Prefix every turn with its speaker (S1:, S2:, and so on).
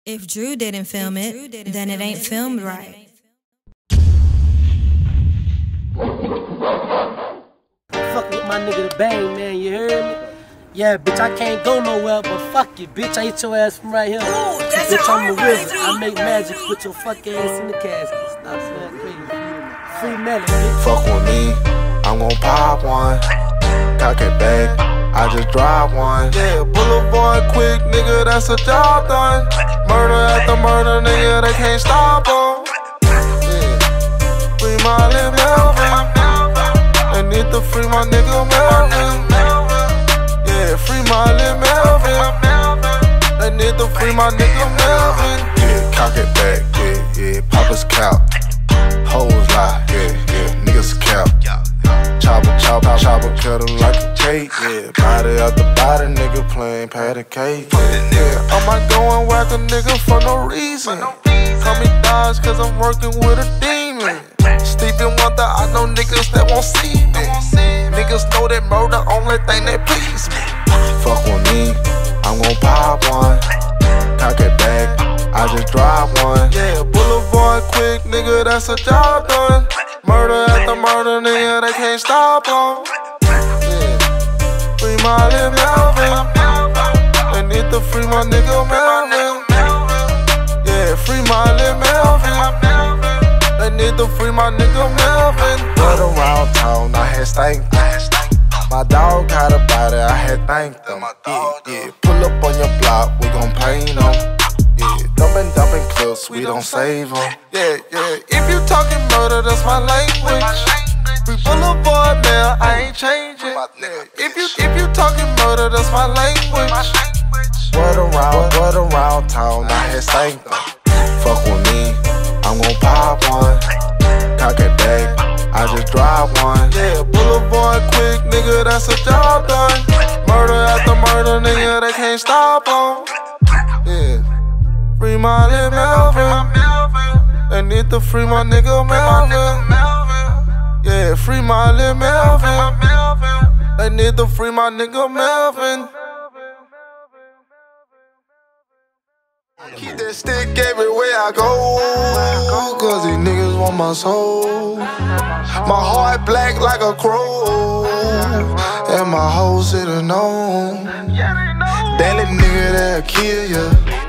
S1: If Drew didn't film it, then it ain't filmed right.
S2: Fuck with my nigga the Bang, man, you heard me? Yeah, bitch, I can't go nowhere, but fuck you, bitch. I hit your ass from right here.
S1: Ooh, that's
S2: bitch, I'm the
S1: right,
S2: wizard. I make magic, put your fuck ass in the casket. Stop saying crazy. Free melon, bitch.
S3: Fuck with me, I'm gon' pop one. Cock it back, I just drive one. Yeah, boulevard quick, nigga, that's a job done. Murder after murder, nigga, they can't stop em. Yeah, free Molly Melvin. They need to free my nigga Melvin. Yeah, free Molly Melvin. They need to free my nigga Melvin. Yeah, cock it back, yeah, Papa's cow. Hoes lie, yeah, niggas cap. Chopper, cut him like a cake, yeah. Body out the body, nigga playing patty cake, yeah. I might go and whack a nigga for no reason. Call me Dodge cause I'm working with a demon. Stephen Wonder, I know niggas that won't see me. Niggas know that murder only thing that please me. Fuck with me, I'm gon' pop one. Cock it back, I just drive one. Yeah, boulevard quick, nigga, that's a job done. Murder after murder, nigga, they can't stop em. Yeah, free Molly Melvin. They need to free my nigga Melvin. Yeah, free Molly Melvin. They need to free my nigga Melvin. Run around town, I had stank them. My dog got a body, I had thanked them. Yeah, pull up on your block, we gon' paint them. Yeah, dumping clips, we don't save them. Yeah, if you talking murder, that's my language. We boulevard, man, I ain't changing. If you talking murder, that's my language. Word around town, I had stank them. Fuck with me, I'm gon' pop one. Cock it back, I just drive one. Yeah, boulevard quick, nigga, that's a job done. Murder after murder, nigga, they can't stop em. Yeah, free Molly Melvin. They need to free my nigga Melvin. Yeah, free Molly Melvin. They need to free my nigga Melvin. Keep that stick everywhere I go, cause these niggas want my soul. My heart black like a crow, and my hoes sitting on. Daily nigga that'll kill ya.